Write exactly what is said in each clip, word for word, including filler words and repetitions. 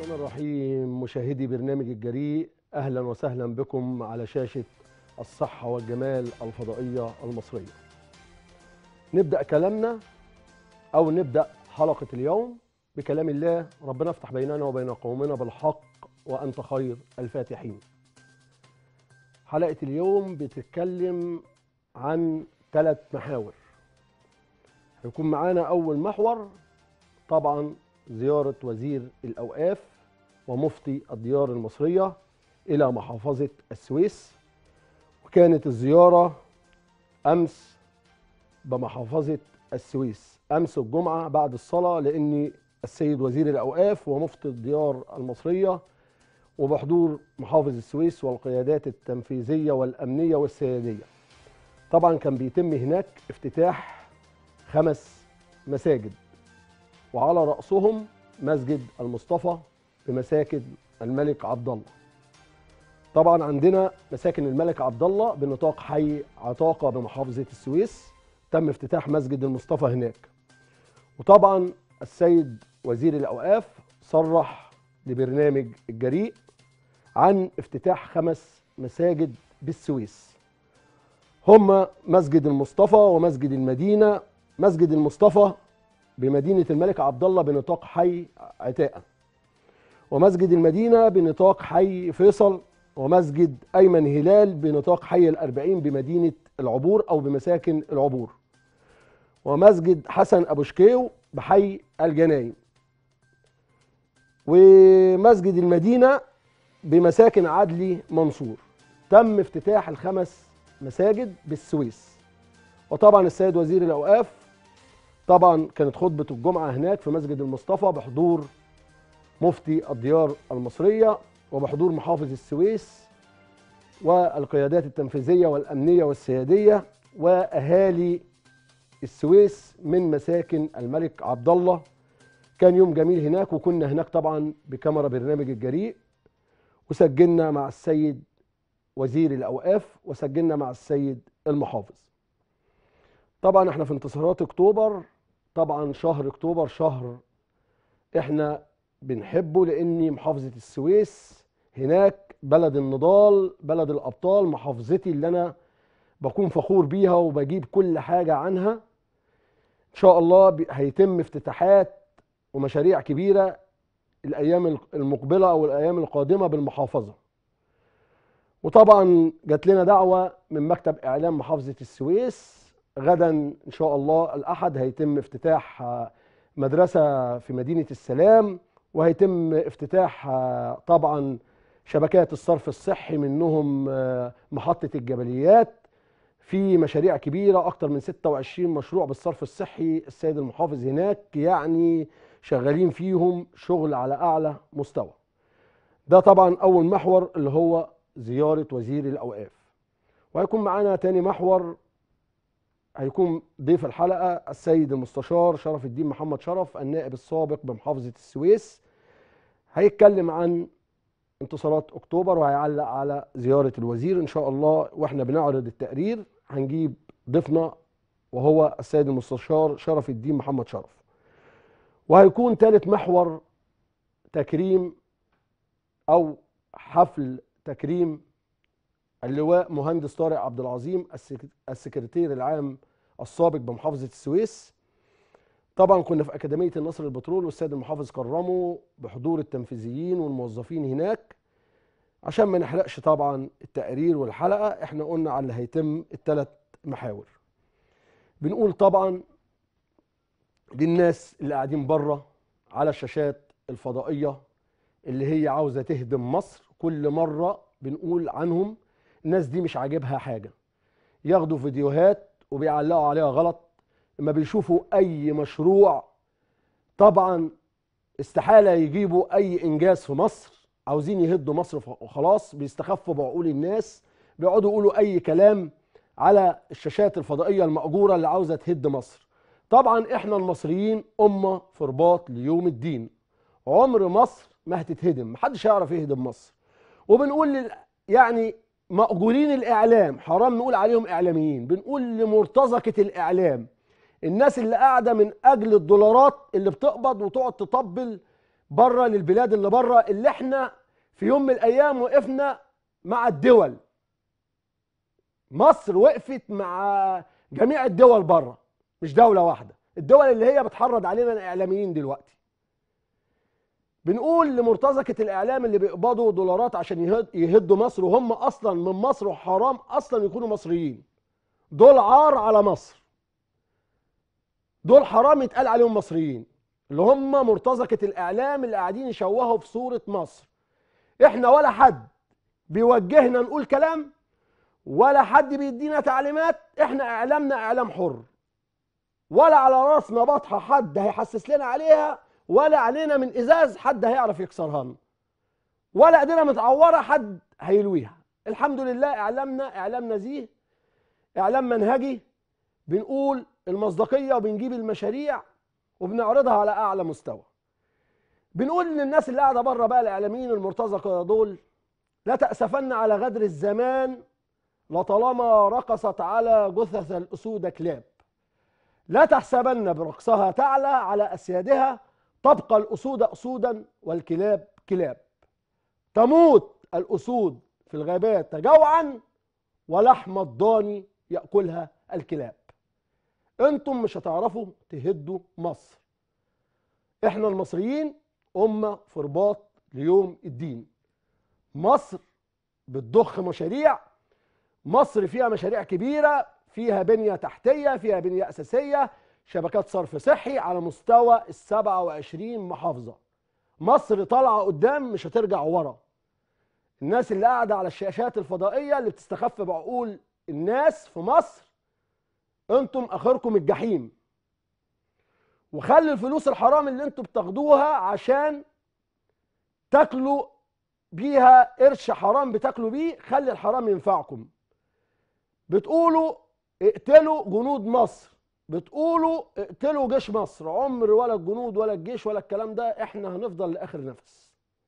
الرحمن الرحيم. مشاهدي برنامج الجريء، أهلا وسهلا بكم على شاشة الصحة والجمال الفضائية المصرية. نبدأ كلامنا أو نبدأ حلقة اليوم بكلام الله. ربنا افتح بيننا وبين قومنا بالحق وأنت خير الفاتحين. حلقة اليوم بتتكلم عن ثلاث محاور. هيكون معانا أول محور طبعا زيارة وزير الأوقاف ومفتي الديار المصرية إلى محافظة السويس، وكانت الزيارة أمس بمحافظة السويس أمس الجمعة بعد الصلاة، لأن السيد وزير الأوقاف ومفتي الديار المصرية وبحضور محافظ السويس والقيادات التنفيذية والأمنية والسيادية. طبعا كان بيتم هناك افتتاح خمس مساجد، وعلى رأسهم مسجد المصطفى بمساكن الملك عبد الله. طبعا عندنا مساكن الملك عبد الله بنطاق حي عتاقة بمحافظة السويس، تم افتتاح مسجد المصطفى هناك. وطبعا السيد وزير الأوقاف صرح لبرنامج الجريء عن افتتاح خمس مساجد بالسويس، هما مسجد المصطفى ومسجد المدينة. مسجد المصطفى بمدينة الملك عبد الله بنطاق حي عتاقة، ومسجد المدينة بنطاق حي فيصل، ومسجد أيمن هلال بنطاق حي الأربعين بمدينة العبور أو بمساكن العبور، ومسجد حسن أبو شكيو بحي الجناين، ومسجد المدينة بمساكن عدلي منصور. تم افتتاح الخمس مساجد بالسويس. وطبعا السيد وزير الأوقاف طبعا كانت خطبة الجمعة هناك في مسجد المصطفى بحضور مفتي الديار المصرية وبحضور محافظ السويس والقيادات التنفيذية والأمنية والسيادية وأهالي السويس من مساكن الملك عبد الله. كان يوم جميل هناك، وكنا هناك طبعا بكاميرا برنامج الجريء، وسجلنا مع السيد وزير الأوقاف وسجلنا مع السيد المحافظ. طبعا احنا في انتصارات اكتوبر. طبعا شهر اكتوبر شهر احنا بنحبه، لاني محافظة السويس هناك بلد النضال، بلد الابطال، محافظتي اللي انا بكون فخور بيها وبجيب كل حاجة عنها. ان شاء الله هيتم افتتاحات ومشاريع كبيرة الايام المقبلة او الايام القادمة بالمحافظة. وطبعا جات لنا دعوة من مكتب اعلام محافظة السويس، غدا ان شاء الله الاحد هيتم افتتاح مدرسة في مدينة السلام، وهيتم افتتاح طبعا شبكات الصرف الصحي، منهم محطة الجبليات. في مشاريع كبيرة اكتر من ستة وعشرين مشروع بالصرف الصحي، السيد المحافظ هناك يعني شغالين فيهم شغل على اعلى مستوى. ده طبعا اول محور اللي هو زيارة وزير الاوقاف. وهيكون معانا تاني محور، هيكون ضيف الحلقة السيد المستشار شرف الدين محمد شرف النائب السابق بمحافظة السويس. هيتكلم عن انتصارات اكتوبر وهيعلق على زيارة الوزير ان شاء الله. واحنا بنعرض التقرير هنجيب ضيفنا وهو السيد المستشار شرف الدين محمد شرف. وهيكون ثالث محور تكريم او حفل تكريم اللواء مهندس طارق عبد العظيم السكرتير العام السابق بمحافظة السويس. طبعا كنا في أكاديمية النصر للبترول، والسيد المحافظ كرمه بحضور التنفيذيين والموظفين هناك. عشان ما نحرقش طبعا التقرير والحلقة، احنا قلنا على اللي هيتم الثلاث محاور. بنقول طبعا للناس اللي قاعدين بره على الشاشات الفضائية اللي هي عاوزة تهدم مصر، كل مرة بنقول عنهم الناس دي مش عاجبها حاجة، ياخدوا فيديوهات وبيعلقوا عليها غلط. لما بيشوفوا أي مشروع طبعا استحالة يجيبوا أي إنجاز في مصر، عاوزين يهدوا مصر وخلاص، بيستخفوا بعقول الناس، بيقعدوا يقولوا أي كلام على الشاشات الفضائية المأجورة اللي عاوزة تهد مصر. طبعا إحنا المصريين أمة في رباط ليوم الدين، عمر مصر ما هتتهدم، محدش هيعرف يهدم مصر. وبنقول لل... يعني مأجورين الإعلام، حرام نقول عليهم إعلاميين، بنقول لمرتزقة الإعلام، الناس اللي قاعدة من أجل الدولارات اللي بتقبض وتقعد تطبل بره للبلاد اللي بره، اللي احنا في يوم من الايام وقفنا مع الدول. مصر وقفت مع جميع الدول بره، مش دولة واحدة، الدول اللي هي بتحرض علينا الاعلاميين دلوقتي. بنقول لمرتزقة الاعلام اللي بيقبضوا دولارات عشان يهدوا مصر، وهم اصلا من مصر وحرام اصلا يكونوا مصريين. دول عار على مصر، دول حرام يتقال عليهم مصريين، اللي هم مرتزقة الاعلام اللي قاعدين يشوهوا في صورة مصر. احنا ولا حد بيوجهنا نقول كلام، ولا حد بيدينا تعليمات، احنا اعلامنا اعلام حر، ولا على راسنا بطحه حد هيحسس لنا عليها، ولا علينا من ازاز حد هيعرف يكسرها لنا، ولا ايدينا متعوره حد هيلويها. الحمد لله اعلامنا اعلام نزيه، اعلام منهجي، بنقول المصداقيه وبنجيب المشاريع وبنعرضها على اعلى مستوى. بنقول للناس اللي قاعده بره بقى، الاعلاميين المرتزقه دول، لا تأسفن على غدر الزمان لطالما رقصت على جثث الأسود كلاب. لا تحسبن برقصها تعلى على أسيادها، تبقى الأسود أسودا والكلاب كلاب. تموت الأسود في الغابات جوعا، ولحم الضاني يأكلها الكلاب. انتم مش هتعرفوا تهدوا مصر. احنا المصريين أمة في رباط ليوم الدين. مصر بتضخ مشاريع، مصر فيها مشاريع كبيرة، فيها بنية تحتية، فيها بنية أساسية، شبكات صرف صحي على مستوى السبعة وعشرين محافظة. مصر طالعة قدام، مش هترجع ورا. الناس اللي قاعدة على الشاشات الفضائية اللي بتستخف بعقول الناس في مصر، انتم آخركم الجحيم. وخلي الفلوس الحرام اللي انتم بتاخدوها عشان تاكلوا بيها قرش حرام بتاكلوا بيه، خلي الحرام ينفعكم. بتقولوا اقتلوا جنود مصر، بتقولوا اقتلوا جيش مصر، عمر ولا الجنود ولا الجيش ولا الكلام ده، احنا هنفضل لاخر نفس.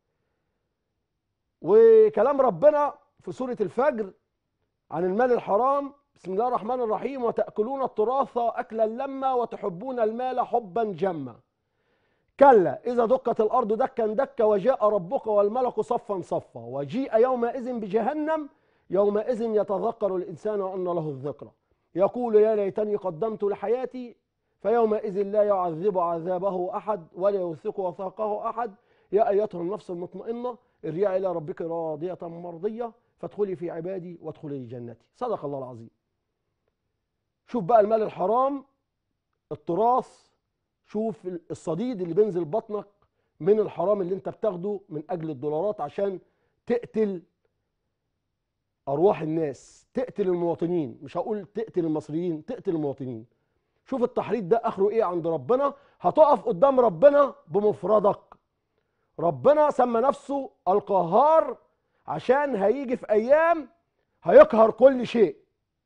وكلام ربنا في سورة الفجر عن المال الحرام، بسم الله الرحمن الرحيم: وتأكلون التراث أكلا لما وتحبون المال حبا جما. كلا إذا دكت الأرض دكا دكا وجاء ربك والملك صفا صفا وجيء يومئذ بجهنم يومئذ يتذكر الإنسان وأن له الذكرى يقول يا ليتني قدمت لحياتي فيومئذ لا يعذب عذابه أحد ولا يوثق وثاقه أحد. يا أيتها النفس المطمئنة ارجعي إلى ربك راضية مرضية فادخلي في عبادي وادخلي جنتي. صدق الله العظيم. شوف بقى المال الحرام، التراث، شوف الصديد اللي بينزل بطنك من الحرام اللي انت بتاخده من اجل الدولارات عشان تقتل ارواح الناس، تقتل المواطنين. مش هقول تقتل المصريين، تقتل المواطنين. شوف التحريض ده اخره ايه عند ربنا. هتقف قدام ربنا بمفردك. ربنا سمى نفسه القهار عشان هيجي في ايام هيقهر كل شيء.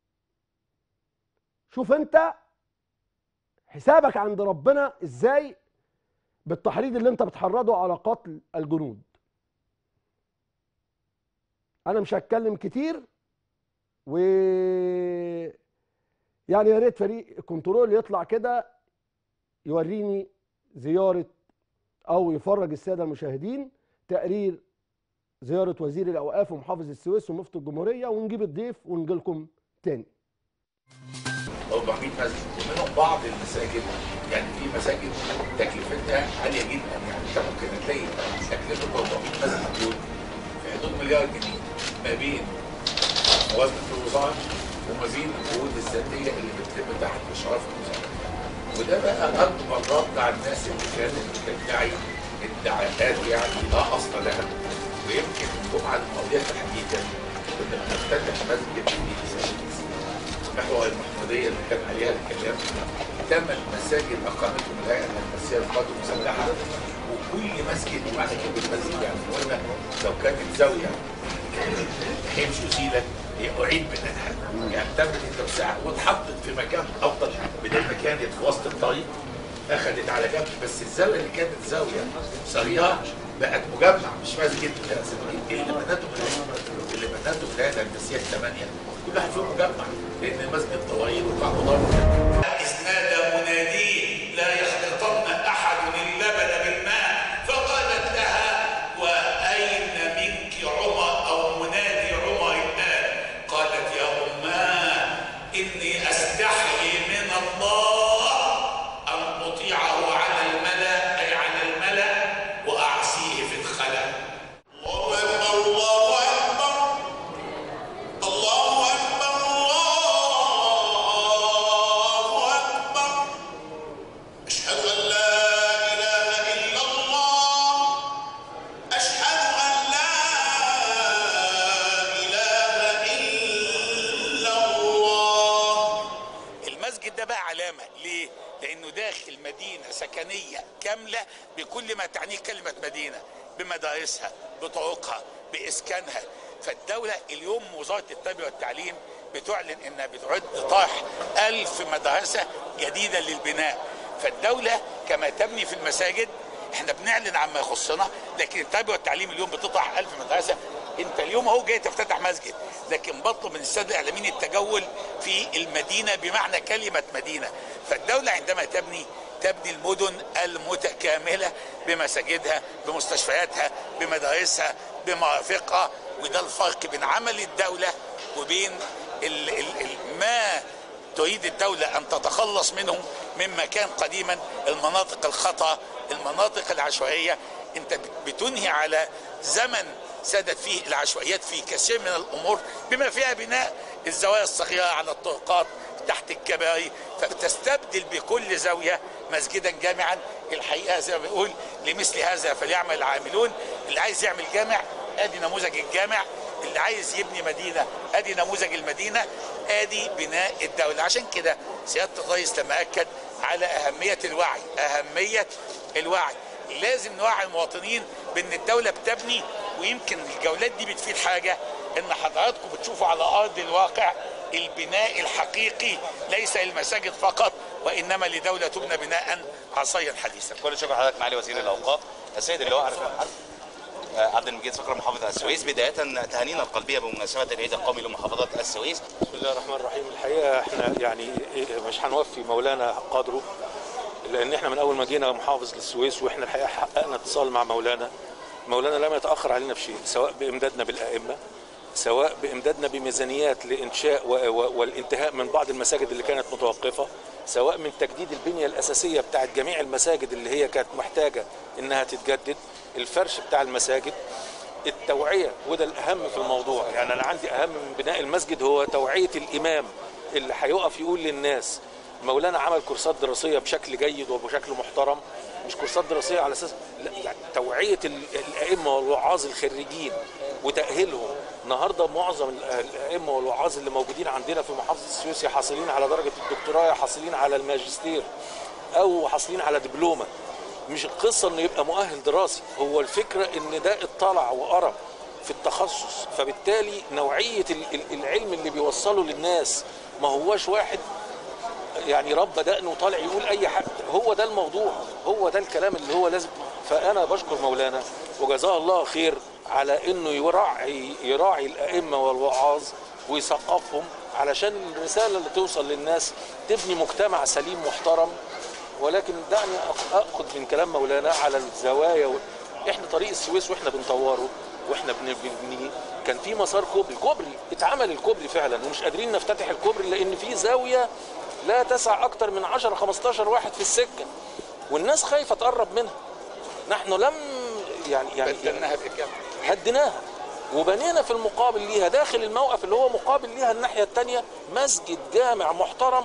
شوف انت حسابك عند ربنا ازاي بالتحريض اللي انت بتحرضه على قتل الجنود. انا مش هتكلم كتير، و يعني يا ريت فريق الكنترول يطلع كده يوريني زياره او يفرج الساده المشاهدين تقرير زياره وزير الاوقاف ومحافظ السويس ومفتي الجمهوريه، ونجيب الضيف ونجي لكم تاني. أربعمائة مسجد ومنهم بعض المساجد، يعني في مساجد تكلفتها عاليه جدا، يعني انت ممكن تلاقي تكلفه أربعمائة مسجد دول في حدود مليار جنيه ما بين موازنه الوزاره وما بين الجهود الذاتيه اللي بتتم تحت اشراف الوزاره. وده بقى اكبر رد على الناس اللي كانت بتدعي ادعاءات يعني لا اصل لها. ويمكن الجمعه الماضيه تحديدا كنا بنفتتح مسجد في محور المحموديه اللي كان عليها الكلام. ثمان مساجد اقامتهم الهيئه الهندسيه للقوات المسلحه، وكل مسجد معنى كلمه مسجد يعني قلنا لو كانت زاويه هيمش وسيله اعيد بنائها، يعني تمت التوسعه واتحطت في مكان افضل بدل ما كانت في وسط الطريق، اخذت على جنب. بس الزاويه اللي كانت زاويه صريحه بقت مجمع مش مسجد. اللي بناته اللي بناته الهيئه الهندسيه الثمانيه كل واحد فيهم مجمع، لان المسجد طويل وبتاع خضار. إذ نادى مناديه لا يخلطن احد اللبن بالماء فقال بكل ما تعنيه كلمة مدينة، بمدارسها، بطرقها، بإسكانها. فالدولة اليوم وزارة التربية والتعليم بتعلن انها بتعد طرح ألف مدرسة جديدة للبناء. فالدولة كما تبني في المساجد، احنا بنعلن عما يخصنا، لكن التربية والتعليم اليوم بتطرح ألف مدرسة. انت اليوم اهو جاي تفتتح مسجد، لكن بطلب من الساده الاعلاميين التجول في المدينه بمعنى كلمه مدينه. فالدوله عندما تبني تبني المدن المتكامله بمساجدها، بمستشفياتها، بمدارسها، بمرافقها. وده الفرق بين عمل الدوله وبين ال ال ال ما تريد الدوله ان تتخلص منه مما كان قديما المناطق الخطأ، المناطق العشوائيه. انت بتنهي على زمن سادت فيه العشوائيات في كثير من الامور، بما فيها بناء الزوايا الصغيره على الطرقات تحت الكباري، فبتستبدل بكل زاويه مسجدا جامعا. الحقيقه زي ما بنقول لمثل هذا فليعمل العاملون. اللي عايز يعمل جامع ادي نموذج الجامع، اللي عايز يبني مدينه ادي نموذج المدينه، ادي بناء الدوله. عشان كده سياده الرئيس لما اكد على اهميه الوعي، اهميه الوعي لازم نوعي المواطنين بان الدوله بتبني. ويمكن الجولات دي بتفيد حاجه، ان حضراتكم بتشوفوا على ارض الواقع البناء الحقيقي، ليس للمساجد فقط، وانما لدوله تبنى بناء عصريا حديثا. كل شكر حضرتك معالي وزير الاوقاف السيد اللواء عارف عبد المجيد صقر محافظ السويس. بدايه تهانينا القلبيه بمناسبه العيد القومي لمحافظه السويس. بسم الله الرحمن الرحيم. الحقيقه احنا يعني مش هنوفي مولانا قدره، لان احنا من اول ما جينا محافظ للسويس واحنا الحقيقه حققنا اتصال مع مولانا. مولانا لم يتاخر علينا في شيء، سواء بامدادنا بالائمه، سواء بامدادنا بميزانيات لانشاء والانتهاء من بعض المساجد اللي كانت متوقفه، سواء من تجديد البنيه الاساسيه بتاعت جميع المساجد اللي هي كانت محتاجه انها تتجدد، الفرش بتاع المساجد، التوعيه، وده الاهم في الموضوع. يعني انا عندي اهم من بناء المسجد هو توعيه الامام اللي هيقف يقول للناس. مولانا عمل كورسات دراسيه بشكل جيد وبشكل محترم، مش كورسات دراسيه على اساس لا، يعني توعيه الائمه والوعاظ الخريجين وتاهيلهم. النهارده معظم الائمه والوعاظ اللي موجودين عندنا في محافظه السويس حاصلين على درجه الدكتوراه، حاصلين على الماجستير او حاصلين على دبلومه. مش القصه انه يبقى مؤهل دراسي، هو الفكره ان ده اطلع وقرا في التخصص، فبالتالي نوعيه العلم اللي بيوصله للناس ما هواش واحد يعني رب دقنه وطالع يقول اي حاجه. هو ده الموضوع، هو ده الكلام اللي هو لازم. فانا بشكر مولانا وجزاه الله خير على انه يراعي يراعي الائمه والوعاظ ويثقفهم علشان الرساله اللي توصل للناس تبني مجتمع سليم محترم. ولكن دعني اخذ من كلام مولانا على الزوايا و... احنا طريق السويس واحنا بنطوره واحنا بنبنيه كان في مسار كوبري، كوبري اتعمل الكوبري فعلا ومش قادرين نفتتح الكوبري لان في زاويه لا تسع اكتر من عشرة خمستاشر واحد في السكه والناس خايفه تقرب منها. نحن لم يعني يعني بدلناها بالجامعة، هديناها وبنينا في المقابل ليها داخل الموقف اللي هو مقابل ليها الناحيه الثانيه مسجد جامع محترم.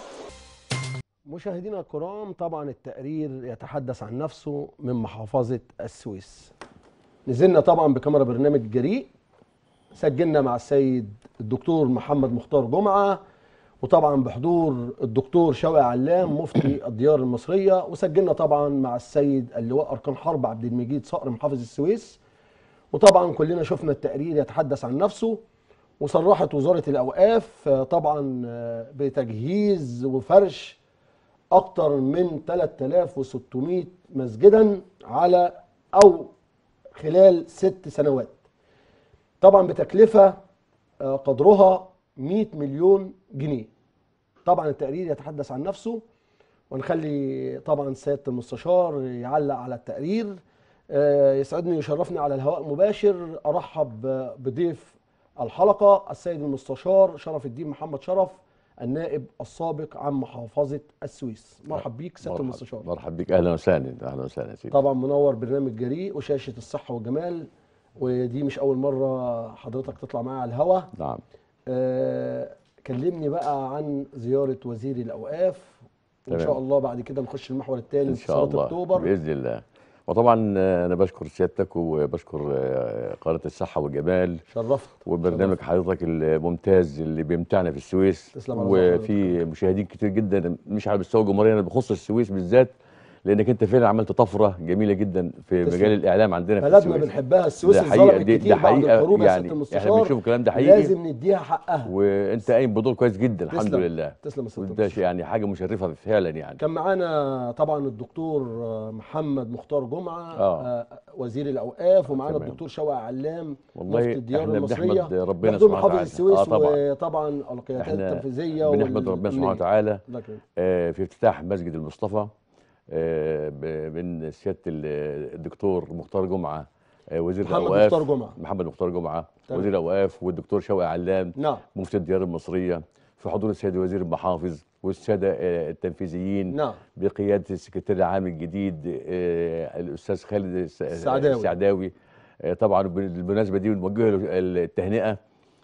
مشاهدينا الكرام، طبعا التقرير يتحدث عن نفسه من محافظة السويس. نزلنا طبعا بكاميرا برنامج جريء، سجلنا مع السيد الدكتور محمد مختار جمعة، وطبعا بحضور الدكتور شوقي علام مفتي الديار المصرية، وسجلنا طبعا مع السيد اللواء أركان حرب عبد المجيد صقر محافظ السويس. وطبعا كلنا شفنا التقرير يتحدث عن نفسه. وصرحت وزارة الأوقاف طبعا بتجهيز وفرش أكثر من ثلاثة آلاف وستمائة مسجدا على أو خلال ست سنوات، طبعا بتكلفة قدرها مئة مليون جنيه. طبعا التقرير يتحدث عن نفسه، ونخلي طبعا سيادة المستشار يعلق على التقرير. يسعدني ويشرفني على الهواء المباشر أرحب بضيف الحلقة السيد المستشار شرف الدين محمد شرف، النائب السابق عن محافظة السويس. مرحب بيك سيادة المستشار. مرحب بيك، اهلا وسهلا. اهلا وسهلا سيدي. طبعا منور برنامج جريء وشاشة الصحة والجمال، ودي مش أول مرة حضرتك تطلع معايا على الهوا. نعم. آه كلمني بقى عن زيارة وزير الأوقاف، وإن شاء الله بعد كده نخش المحور الثاني إن شاء الله أكتوبر بإذن الله. وطبعا أنا بشكر سيادتك وبشكر قناة الصحة والجمال، شرفت وبرنامج حضرتك الممتاز اللي بيمتعنا في السويس، وفي مشاهدين كتير جدا مش على مستوى الجمهورية، أنا بخص السويس بالذات لانك انت فعلا عملت طفره جميله جدا في تسلم. مجال الاعلام عندنا في بلدنا السويس. بنحبها، السويس ده حقيقة، اتظلمت دي- كتير ده بعد حقيقة الحروب يا يعني سياده احنا المستشار، بنشوف الكلام ده حقيقي، لازم نديها حقها. وانت قايم بدور كويس جدا الحمد تسلم. لله. تسلم يا سياده وده المستشار. يعني حاجه مشرفه فعلا يعني. كان معانا طبعا الدكتور محمد مختار جمعه آه. آه، وزير الاوقاف، ومعانا تمام. الدكتور شوقي علام والله مفتي الديار احنا المصريه، بنحمد ربنا مخدوم سبحانه محافظ وتعالى. السويس، آه طبعا. وطبعا القيادات احنا التنفيذيه بنحمد ربنا سبحانه والأمنية. وتعالى الله يكرمك. آه، في افتتاح مسجد المصطفى آه، ب- من سياده ال- الدكتور مختار جمعه آه، وزير محمد الاوقاف. مختار جمعة. محمد مختار جمعه تمام. وزير الاوقاف، والدكتور شوقي علام نعم. مفتي الديار المصريه، في حضور السيد وزير المحافظ والساده آه، التنفيذيين نعم. بقياده السكرتير العام الجديد آه، الاستاذ خالد الس- السعداوي. السعداوي. آه، طبعا بالمناسبه دي بنوجه له التهنئه،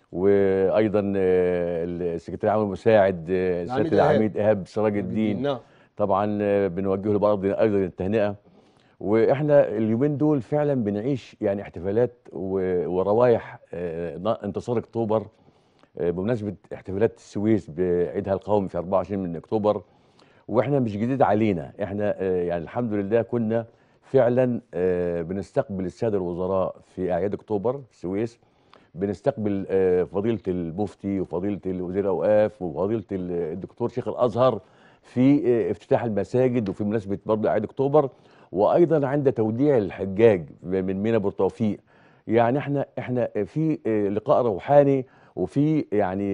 وايضا آه، السكرتير العام المساعد آه، العميد سياده العميد ايهاب سراج الدين. نعم. طبعا آه، بنوجه له برضه ايضا التهنئه. واحنا اليومين دول فعلا بنعيش يعني احتفالات و- وروايح آه، انتصار اكتوبر آه، بمناسبه احتفالات السويس بعيدها القومي في أربعة وعشرين من اكتوبر. واحنا مش جديد علينا، احنا آه، يعني الحمد لله كنا فعلا آه، بنستقبل الساده الوزراء في اعياد اكتوبر في السويس. بنستقبل آه، فضيله المفتي وفضيله وزير الاوقاف وفضيله الدكتور شيخ الازهر في آه، افتتاح المساجد وفي مناسبه برضه اعياد اكتوبر، وايضا عند توديع الحجاج من مينا بورتوفيق. يعني احنا احنا في آه، لقاء روحاني، وفي يعني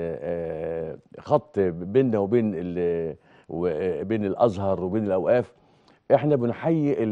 آه، خط بيننا وبين ال- وبين الازهر وبين الاوقاف. احنا بنحيي ال-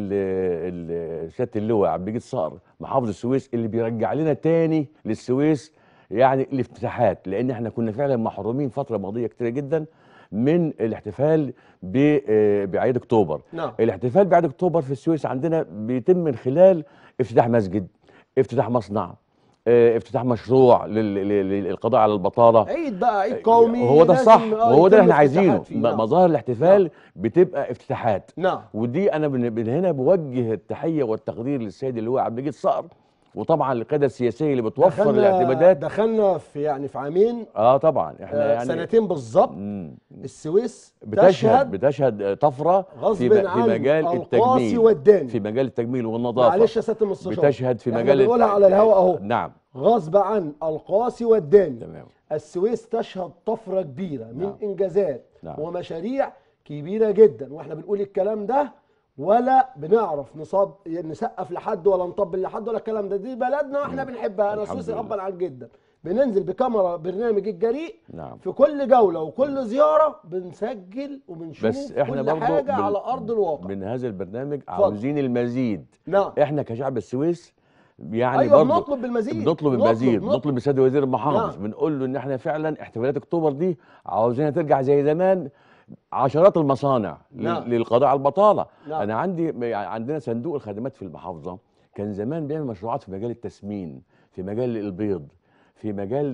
ال- سياده اللواء عبد المجيد صقر محافظ السويس اللي بيرجع لنا تاني للسويس يعني الافتتاحات، لان احنا كنا فعلا محرومين فتره ماضيه كتيره جدا من الاحتفال ب- آه، باعياد اكتوبر. نعم. الاحتفال باعياد اكتوبر في السويس عندنا بيتم من خلال افتتاح مسجد، افتتاح مصنع، آه، افتتاح مشروع لل- لل- للقضاء على البطاله. عيد بقى، عيد قومي هو ده لازم، الصح، آه، وهو ده اللي يتم احنا عايزينه. افتتاحات فيه. م- نعم. مظاهر الاحتفال نعم. بتبقى افتتاحات. نعم. ودي انا من من هنا بوجه التحيه والتقدير للسيد اللواء عبد المجيد صقر، وطبعا القياده السياسيه اللي بتوفر دخلنا الاعتمادات. دخلنا في يعني في عامين، اه طبعا احنا آه، يعني سنتين بالظبط. مم. السويس بتشهد تشهد بتشهد طفره غصب في م- في عن مجال القاسي التجميل والداني. في مجال التجميل والنظافه. معلش يا سياده المستشار، بتشهد في احنا مجال الت- بنقولها على الهواء اهو. نعم غصب عن القاسي والداني. تمام. السويس تشهد طفره كبيره من نعم. انجازات نعم. ومشاريع كبيره جدا، واحنا بنقول الكلام ده ولا بنعرف نصاب نسقف لحد ولا نطبل لحد ولا الكلام ده. دي بلدنا واحنا بنحبها. انا الحمد سويسي لله. غصبا عن جدا بننزل بكاميرا برنامج الجريء. نعم. في كل جوله وكل زياره بنسجل وبنشوف بس احنا كل برضو حاجه بال- على ارض الواقع. من هذا البرنامج اتفضل. عاوزين المزيد. نعم. احنا كشعب السويس يعني ايوه برضو بنطلب بالمزيد، بنطلب المزيد، نطلب. بنطلب من السيد وزير المحافظ. نعم. بنقول له ان احنا فعلا احتفالات اكتوبر دي عاوزينها ترجع زي زمان، عشرات المصانع لل- نعم. للقضاء على البطاله. نعم. انا عندي يعني عندنا صندوق الخدمات في المحافظه كان زمان بيعمل مشروعات في مجال التسمين، في مجال البيض، في مجال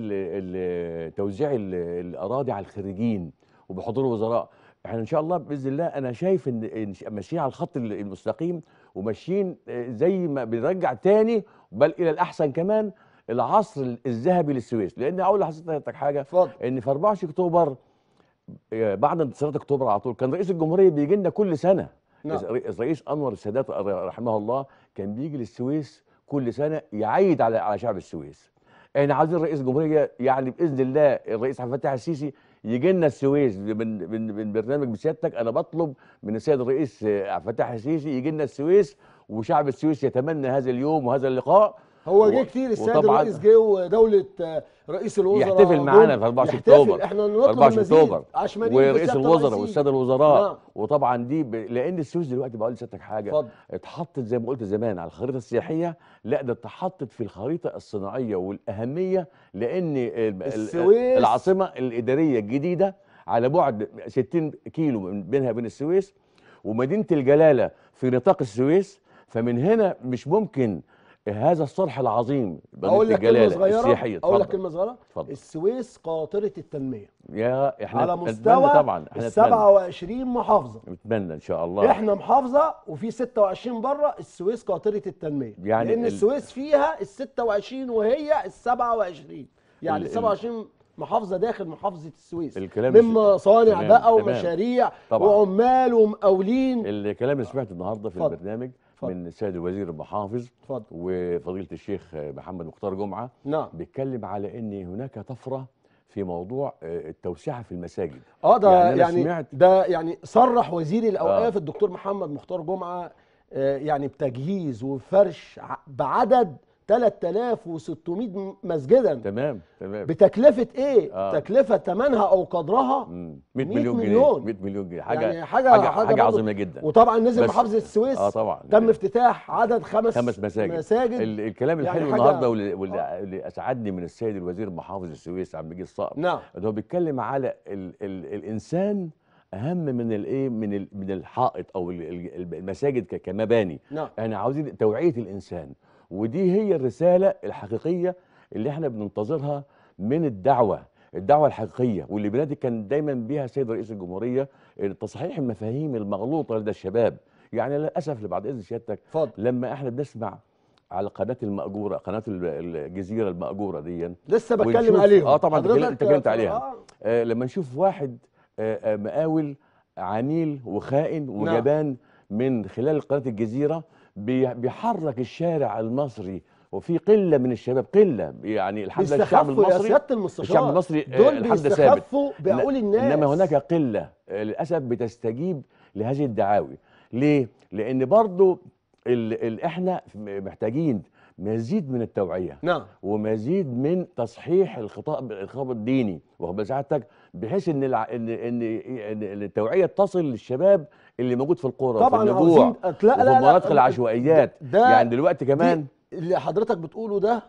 ال- توزيع ال- الاراضي على الخريجين وبحضور وزراء. احنا ان شاء الله باذن الله انا شايف ان إن ماشيين على الخط المستقيم، وماشيين زي ما بنرجع تاني بل الى الاحسن كمان العصر الذهبي للسويس. لان اقول لحضرتك حاجه، اتفضل. ان في أربعة وعشرين اكتوبر آه، بعد انتصارات اكتوبر على طول كان رئيس الجمهوريه بيجي لنا كل سنه. نعم. الرئيس انور السادات رحمه الله كان بيجي للسويس كل سنه يعيد على على شعب السويس. احنا عايزين رئيس الجمهوريه يعني باذن الله الرئيس عبد الفتاح السيسي يجي لنا السويس من من من برنامج بسيادتك. انا بطلب من السيد الرئيس عبد الفتاح السيسي يجي لنا السويس، وشعب السويس يتمنى هذا اليوم وهذا اللقاء. هو و- جه كتير السيد وطبعاً الرئيس جه، ودوله آه، رئيس الوزراء يحتفل معانا جم. في أربعة وعشرين يحتفل. اكتوبر. احنا في نطلب أربعة وعشرين المزيد اكتوبر عشمانين ورئيس بسيادة الوزراء الرئيس. والساده الوزراء. نعم. وطبعا دي ب... لان السويس دلوقتي بقول لسيادتك حاجه اتفضل. اتحطت زي ما قلت زمان على الخريطه السياحيه، لا ده اتحطت في الخريطه الصناعيه والاهميه، لان ال- ال- السويس العاصمه الاداريه الجديده على بعد ستين كيلو من بينها وبين السويس، ومدينه الجلاله في نطاق السويس. فمن هنا مش ممكن هذا الصرح العظيم اقول مدينه لك كلمه الجلاله صغيره السياحيه. اقول لك اتفضل. كلمه صغيره اتفضل. السويس قاطره التنميه يا احنا على نتمنى مستوى طبعا احنا ال نتمنى سبعة وعشرين محافظه. نتمنى ان شاء الله. احنا محافظه وفي ستة وعشرين بره. السويس قاطره التنميه، يعني لان ال- السويس فيها ال ستة وعشرين وهي ال سبعة وعشرين، يعني ال- ال سبعة وعشرين محافظه داخل محافظه السويس، الكلام من مش- مصانع تمام، بقى تمام. ومشاريع طبعا. وعمال ومقاولين. الكلام اللي سمعته النهارده في اتفضل. البرنامج اتفضل. من السيد الوزير المحافظ اتفضل. وفضيله الشيخ محمد مختار جمعه، نعم. بيتكلم على ان هناك طفره في موضوع آه، التوسعه في المساجد. اه ده يعني أنا يعني سمعت- ده يعني صرح وزير الاوقاف آه. الدكتور محمد مختار جمعه آه، يعني بتجهيز وفرش ع- بعدد ثلاثة آلاف وستمائة مسجدا. تمام تمام. بتكلفه ايه؟ آه. تكلفه ثمنها او قدرها مم. مئة مية مليون جنيه. مليون. مية مليون جنيه حاجه يعني حاجه حاجه, حاجه, حاجة برضو. عظيمه جدا. وطبعا نزل بس- محافظه السويس اه طبعا تم افتتاح عدد خمس خمس مساجد. مساجد. ال- الكلام يعني الحلو حاجة- النهارده واللي, واللي, آه. اللي اسعدني من السيد الوزير محافظ السويس عبد المجيد الصقر، نعم. ان هو بيتكلم على ال ال الانسان اهم من الايه من ال من الحائط او ال- ال- المساجد ك- كمباني. نعم. احنا عاوزين توعيه الانسان، ودي هي الرساله الحقيقيه اللي احنا بننتظرها من الدعوه، الدعوه الحقيقيه واللي بنادي كان دايما بيها السيد رئيس الجمهوريه، تصحيح المفاهيم المغلوطه لدى الشباب. يعني للاسف لبعد اذن سيادتك اتفضل. لما احنا بنسمع على قناه المأجوره، قناه ال- الجزيره المأجوره دي، لسه بتكلم ونشوف- عليهم. اه طبعا حضرتك انت اتكلمت آه، عليها. آه. آه لما نشوف واحد آه آه مقاول عميل وخائن وجبان من خلال قناه الجزيره بي- بيحرك الشارع المصري، وفي قله من الشباب، قله يعني الحمد لله الشعب بيستخفوا يا المصري سياده المستشار، الشعب المصري آه، دول الحمد لله ثابت. بيستخفوا بعقول الناس. انما هناك قله آه، للاسف بتستجيب لهذه الدعاوي. ليه؟ لان برضو ال ال احنا محتاجين مزيد من التوعيه، نعم. ومزيد من تصحيح الخطاب الخطاب الديني، واخد بال سعادتك، بحيث ان الع... ان ان ان التوعيه تصل للشباب اللي موجود في القرى طبعا وفي النجوع عاوزين لا لا وفي لا مناطق العشوائيات. ده يعني دلوقتي كمان دي اللي حضرتك بتقوله ده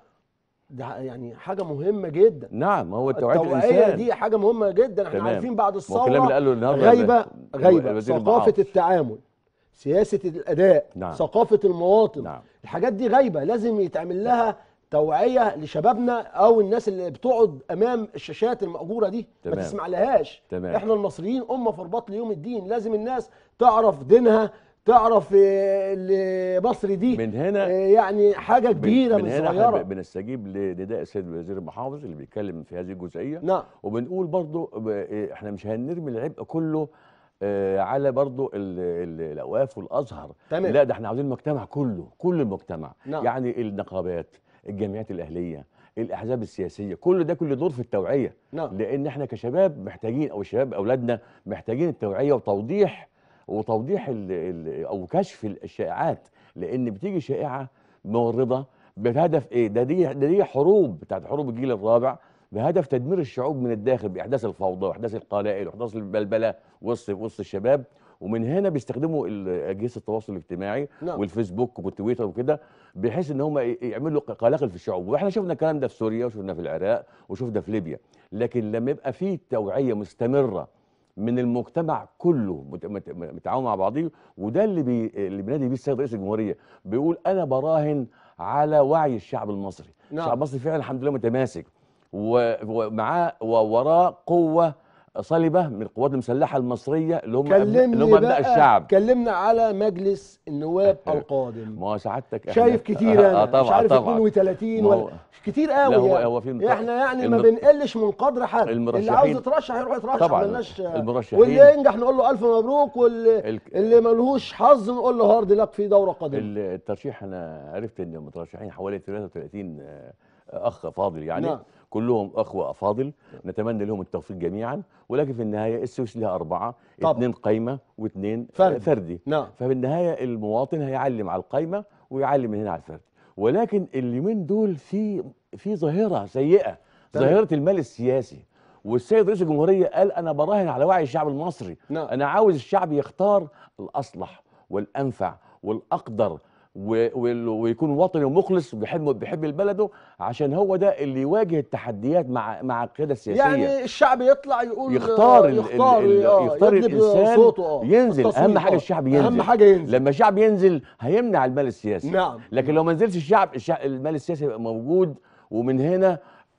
ده يعني حاجه مهمه جدا. نعم، هو توعيه التوعيه الانسان دي حاجه مهمه جدا. احنا تمام. عارفين بعد ما هو الكلام اللي الثوره قاله النهارده غايبه ال- غايبه الوزير ثقافه المحافظ. التعامل، سياسه الاداء، نعم. ثقافه المواطن. نعم. الحاجات دي غايبه، لازم يتعمل لها توعيه لشبابنا او الناس اللي بتقعد امام الشاشات المأجوره دي ما تمام. تسمع لهاش. تمام. احنا المصريين امه في رباط ليوم الدين، لازم الناس تعرف دينها، تعرف آه، اللي مصر دي من هنا آه، يعني حاجه كبيره من مش هنا احنا صغيره. ب- بنستجيب لنداء السيد وزير المحافظ اللي بيتكلم في هذه الجزئيه. نعم. وبنقول برضو ب- إيه، احنا مش هنرمي العبء كله آه، على برضو ال- ال- الاوقاف والازهر. تمام. لا، ده احنا عاوزين المجتمع كله، كل المجتمع. نعم. يعني النقابات، الجمعيات الاهليه، الاحزاب السياسيه، كل ده كل دور في التوعيه. نعم. لان احنا كشباب محتاجين، او الشباب اولادنا محتاجين التوعيه وتوضيح وتوضيح ال ال او كشف الشائعات، لان بتيجي شائعه مورده بهدف ايه؟ ده دي ده دي حروب بتاعت حروب الجيل الرابع بهدف تدمير الشعوب من الداخل، باحداث الفوضى واحداث القلائل واحداث البلبله وسط وسط الشباب. ومن هنا بيستخدموا ال- اجهزه التواصل الاجتماعي نعم. والفيسبوك والتويتر وكده، بحيث ان هم ي- يعملوا قلاقل في الشعوب. واحنا شفنا الكلام ده في سوريا وشفنا في العراق وشفنا في ليبيا. لكن لما يبقى في توعيه مستمره من المجتمع كله مت- مت- متعاون مع بعضيه، وده اللي بي اللي بينادي بيه السيد رئيس الجمهوريه، بيقول انا براهن على وعي الشعب المصري. نعم. الشعب المصري فعلا الحمد لله متماسك، و- ومعاه ووراه قوه صلبه من القوات المسلحه المصريه اللي هم أبناء- اللي هم كلمني ابناء بقى، الشعب. كلمنا على مجلس النواب القادم. ما هو سعادتك إحنا- شايف كتير انا آه طبعا مش عارف طبعا. اثنين وثلاثين ما هو- ولا كتير قوي. لا، هو- يعني. هو في مط- احنا يعني ما الم- بنقلش من قدر حد. اللي المرشحين- عاوز يترشح يروح يترشح، طبعاً. ملناش. المرشحين- واللي ينجح نقول له الف مبروك، واللي الك- اللي ملهوش حظ نقول له هارد لك في دوره قادمه. الترشيح انا عرفت ان المترشحين حوالي ثلاثة وثلاثين آه، اخ فاضل يعني. نعم. كلهم اخوه افاضل، نتمنى لهم التوفيق جميعا. ولكن في النهايه السويس لها اربعه، طبعاً. اثنين قايمه واثنين فردي. فردي. نعم. ففي النهايه المواطن هيعلم على القايمه ويعلم من هنا على الفردي. ولكن اليومين دول في في ظاهره سيئه، تمام. ظاهره المال السياسي. والسيد رئيس الجمهوريه قال انا براهن على وعي الشعب المصري. نعم. انا عاوز الشعب يختار الاصلح والانفع والاقدر و- وال- ويكون وطني ومخلص وبيحب بيحب بلده، عشان هو ده اللي يواجه التحديات مع مع القياده السياسيه. يعني الشعب يطلع يقول يختار ال- يختار ال- ال- آه، يختار يطلب الانسان صوته، آه، ينزل. التصويت، اهم حاجه آه. الشعب ينزل. اهم حاجه ينزل. لما الشعب ينزل هيمنع المال السياسي. نعم. لكن لو ما نزلش الشعب, الشعب المال السياسي يبقى موجود. ومن هنا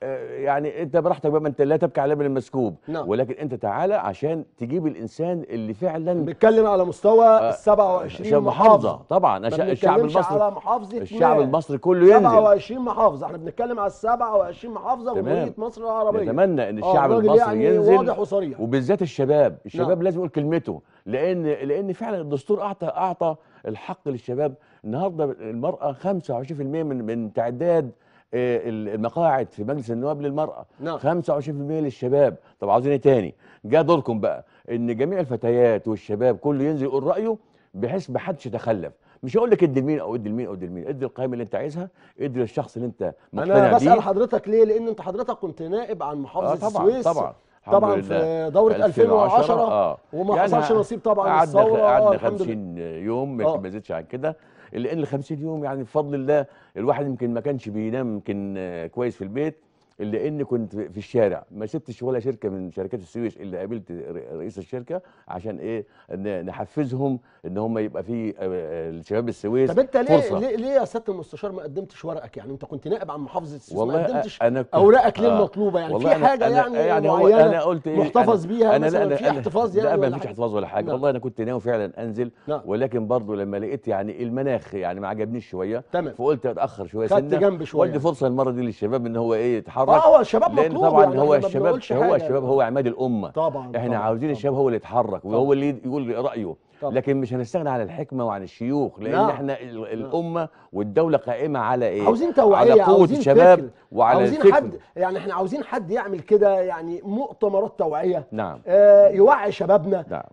آه، يعني انت براحتك بقى، ما انت لا تبكي على لبن المسكوب. نعم. ولكن انت تعالى عشان تجيب الانسان اللي فعلا بنتكلم على مستوى آه، ال سبعة وعشرين شباب محافظه. طبعا. ما الش- الشعب بنتكلمش المصري على محافظه الشعب ما. المصري كله ينزل. سبعة وعشرين محافظه، احنا بنتكلم على ال سبعة وعشرين محافظه تمام. جمهوريه مصر العربيه. نتمنى ان آه، الشعب الراجل المصري يعني ينزل، واضح وصريح. وبالذات الشباب. الشباب نعم. لازم يقول كلمته، لان لان فعلا الدستور اعطى اعطى الحق للشباب. النهارده المراه خمسة وعشرين بالمئة من من تعداد آه، المقاعد في مجلس النواب للمراه. نعم. خمسة وعشرين بالمئة للشباب. طب عاوزين ايه تاني؟ جاء دوركم بقى ان جميع الفتيات والشباب كله ينزل يقول رايه، بحيث ما حدش يتخلف. مش هقول لك ادي لمين او ادي لمين او ادي لمين، ادي القائمه اللي انت عايزها، ادي للشخص اللي انت مقتنع انا بيه. بسال حضرتك ليه؟ لان انت حضرتك كنت نائب عن محافظه آه طبعا السويس. طبعا طبعا الحمد في لله. دوره ألفين وعشرة اه وما يعني حصلش نصيب طبعا قعدنا الثوره. آه قعدنا الحمد لله. خمسين يوم، آه. ما زادش عن كده. لان ال خمسين يوم يعني بفضل الله الواحد يمكن ما كانش بينام يمكن آه، كويس في البيت، لان كنت في الشارع. ما سبتش ولا شركه من شركات السويس الا قابلت رئيس الشركه عشان ايه إن نحفزهم ان هم يبقى في آه، آه، الشباب السويس طب انت ليه فرصة. ليه, ليه يا سياده المستشار ما قدمتش ورقك؟ يعني انت كنت نائب عن محافظه السويس، والله ما قدمتش انا كنت- اوراقك ليه آه. المطلوبه؟ يعني والله في أنا حاجه أنا يعني, يعني هو معينه انا قلت إيه محتفظ أنا بيها أنا مثلا؟ لا في لا احتفاظ لا يعني ما ولا فيش حاجة؟ احتفاظ ولا حاجه. نعم. والله انا كنت ناوي فعلا انزل. نعم. ولكن برضه لما لقيت يعني المناخ يعني ما عجبنيش شويه، تمام. فقلت اتاخر شويه خدت سنه، جنب شوية وادي يعني. فرصه المره دي للشباب ان هو ايه يتحرك. اه هو الشباب لان مطلوب، طبعا يعني هو احنا ما الشباب بنقولش هو حاجة. الشباب هو عماد الامه. طبعا احنا طبعا عاوزين طبعا. الشباب هو اللي يتحرك طبعا. وهو اللي يقول رايه. طبعا. لكن مش هنستغنى عن الحكمه وعن الشيوخ، لان نعم. احنا ال- الامه والدوله قائمه على ايه؟ عاوزين على توعيه، قوه عاوزين الشباب فكر، وعلى عاوزين الفكر. حد، يعني احنا عاوزين حد يعمل كده، يعني مؤتمرات توعيه. نعم. آه يوعي شبابنا. نعم.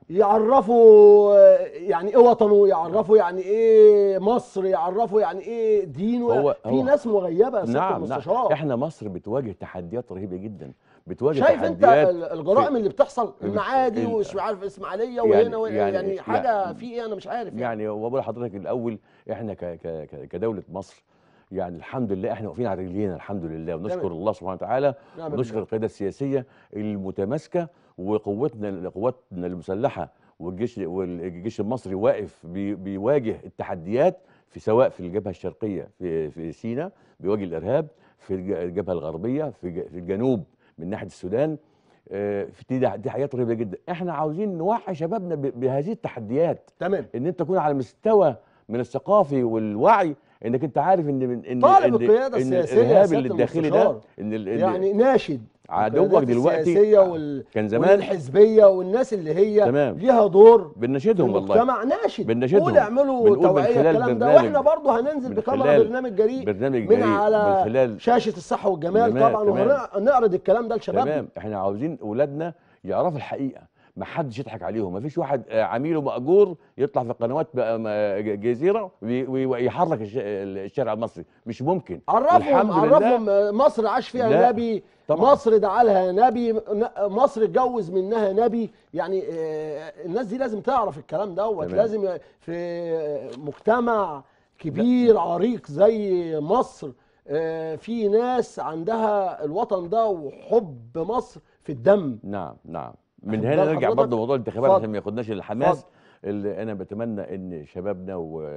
يعرفوا آه، يعني ايه وطنه، يعرفوا يعني ايه مصر، يعرفوا يعني ايه دينه. هو- في هو- ناس مغيبه يا سياده نعم نعم المستشار. احنا مصر بتواجه تحديات رهيبه جدا. بتواجه شايف انت تحديات ال- الجرائم في- اللي بتحصل، في- المعادي ال- ومش عارف اسماعيليه يعني- وهنا وهنا، يعني- يعني حاجه يعني- في ايه انا مش عارف يعني. يعني وبقول لحضرتك الاول احنا ك ك ك كدوله مصر يعني الحمد لله احنا واقفين على رجلينا الحمد لله، ونشكر تمام. الله سبحانه وتعالى، نعم ونشكر بالله. القياده السياسيه المتماسكه، وقوتنا قواتنا المسلحه والجيش والجيش المصري واقف بي بيواجه التحديات في سواء في الجبهه الشرقيه في في سيناء بيواجه الارهاب، في الج- الجبهه الغربيه في ج- في الجنوب من ناحيه السودان. آه، في دي دي حاجات رهيبه جدا. احنا عاوزين نوعي شبابنا ب- بهذه التحديات، تمام. ان انت تكون على مستوى من الثقافي والوعي، انك انت عارف ان من ان طالب ان, القيادة إن السياسية يا الارهاب سيادة اللي الداخلي ده المستشار. ان ال- إن يعني ناشد عدوك القيادات دلوقتي السياسية وال... كان زمان والحزبيه والناس اللي هي تمام. ليها دور في بنناشدهم والله، المجتمع. ناشد بنناشدهم. قول اعملوا بنقول من توعيه خلال الكلام ده، برنامج- واحنا برضه هننزل من بكاميرا خلال برنامج جريء برنامج من جريء على من خلال شاشه الصحه والجمال تمام، طبعا، تمام. وهنعرض الكلام ده لشبابنا. تمام. احنا عاوزين اولادنا يعرفوا الحقيقه، ما حدش يضحك عليهم. ما فيش واحد آه، عميله مأجور يطلع في قنوات بقى م- جزيره وي- وي- ويحرك الش- الشارع المصري، مش ممكن. عرفهم والحمد لله. عرفهم مصر عاش فيها لا، نبي، طبعا. مصر دعا لها نبي، ن- مصر اتجوز منها نبي. يعني آه، الناس دي لازم تعرف الكلام دوت. تمام. لازم ي- في مجتمع كبير عريق زي مصر آه، في ناس عندها الوطن ده وحب مصر في الدم. نعم نعم. من واخد هنا بال نرجع حضرتك؟ برضه موضوع الانتخابات اتفضل. عشان ما ياخدناش الحماس. اتفضل. اللي انا بتمنى ان شبابنا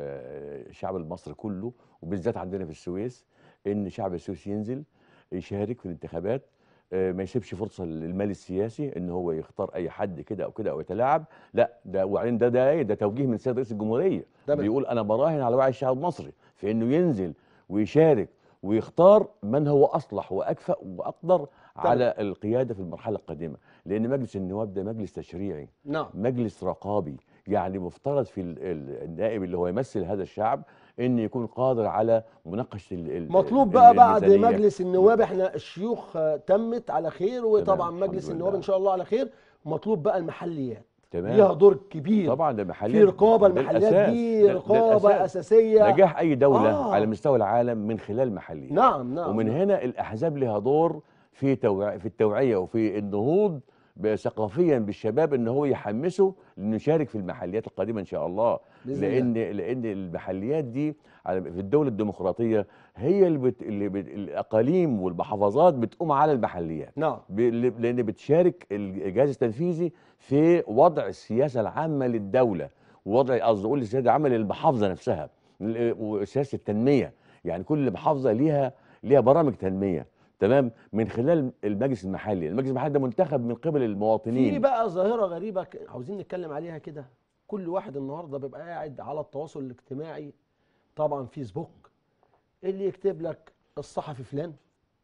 والشعب المصري كله وبالذات عندنا في السويس ان شعب السويس ينزل يشارك في الانتخابات. آه، ما يسيبش فرصه للمال السياسي ان هو يختار اي حد كده او كده او يتلاعب. لا ده وبعدين ده ده ايه ده توجيه من السيد رئيس الجمهوريه، تمام. بيقول انا براهن على وعي الشعب المصري في انه ينزل ويشارك ويختار من هو اصلح واكفأ واقدر على القياده في المرحله القادمه. لان مجلس النواب ده مجلس تشريعي، نعم. مجلس رقابي، يعني مفترض في ال- ال- النائب اللي هو يمثل هذا الشعب ان يكون قادر على مناقشه ال- ال- مطلوب ال- بقى بعد الميزانية. مجلس النواب، احنا الشيوخ آه، تمت على خير، وطبعا تمام، مجلس الحمد النواب لله. ان شاء الله على خير. مطلوب بقى المحليات، تمام. ليها دور كبير. طبعا ده محليات في رقابه، ده المحليات الأساس. دي ده- ده رقابه الأساس. اساسيه. نجاح اي دوله آه. على مستوى العالم من خلال المحليات. نعم نعم. ومن نعم. هنا الاحزاب لها دور في توع... في التوعيه وفي النهوض ب- ثقافيا بالشباب ان هو يحمسه انه يشارك في المحليات القادمه ان شاء الله. بإذن لان لان المحليات دي على- في الدوله الديمقراطيه هي اللي, بت... اللي بت... الاقاليم والمحافظات بتقوم على المحليات. نعم. ب... لان بتشارك الجهاز التنفيذي في وضع السياسه العامه للدوله، ووضع قصدي اقول السياسه العامه للمحافظه نفسها، وسياسه التنميه. يعني كل محافظه ليها ليها برامج تنميه تمام، من خلال المجلس المحلي. المجلس المحلي ده منتخب من قبل المواطنين. في بقى ظاهره غريبه ك- عاوزين نتكلم عليها كده. كل واحد النهارده بيبقى قاعد على التواصل الاجتماعي، طبعا فيسبوك، اللي يكتب لك الصحفي فلان